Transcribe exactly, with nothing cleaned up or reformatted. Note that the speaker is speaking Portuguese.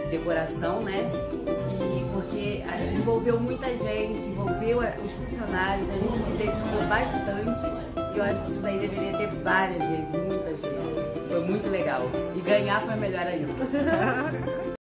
decoração, né? E porque envolveu muita gente, envolveu os funcionários, a gente se dedicou bastante. E eu acho que isso daí deveria ter várias vezes, muitas vezes. Foi muito legal. E ganhar foi melhor ainda.